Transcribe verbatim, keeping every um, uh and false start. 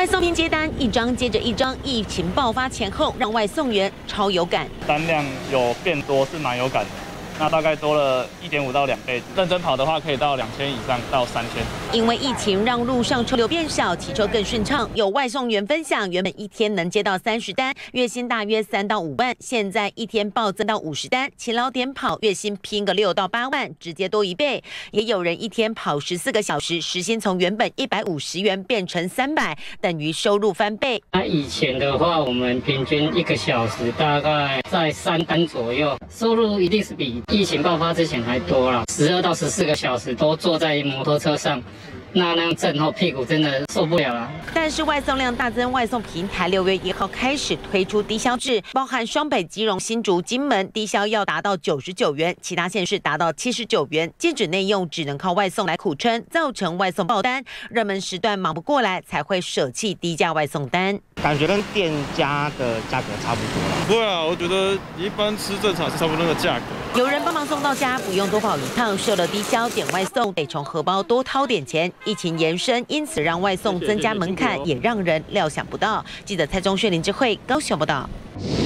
外送平接单一张接着一张，疫情爆发前后，让外送员超有感。 单量有变多是蛮有感的。 那大概多了一点五到两倍，认真跑的话可以到两千以上到三千。 因为疫情让路上车流变少，骑车更顺畅。有外送员分享，原本一天能接到三十单，月薪大约三到五万，现在一天暴增到五十单，勤劳点跑，月薪拼个六到八万，直接多一倍。也有人一天跑十四个小时，时薪从原本一百五十元变成三百，等于收入翻倍。 那以前的话，我们平均一个小时大概在三单左右，收入一定是比 疫情爆发之前还多了，十二到十四个小时都坐在摩托车上，那那样震后屁股真的受不了了。 但是外送量大增，外送平台六月一号开始推出低消制，包含双北、基隆、新竹、金门，低消要达到九十九元，其他县市达到七十九元。禁止内用，只能靠外送来苦撑，造成外送爆单。热门时段忙不过来，才会舍弃低价外送单。 感觉跟店家的价格差不多了。 不会啊，我觉得一般吃正常是差不多那个价格。 有人帮忙送到家，不用多跑一趟，设了低消点外送，得从荷包多掏点钱。疫情延伸，因此让外送增加门槛，也让人料想不到。记者蔡宗炫、林智慧高雄报道。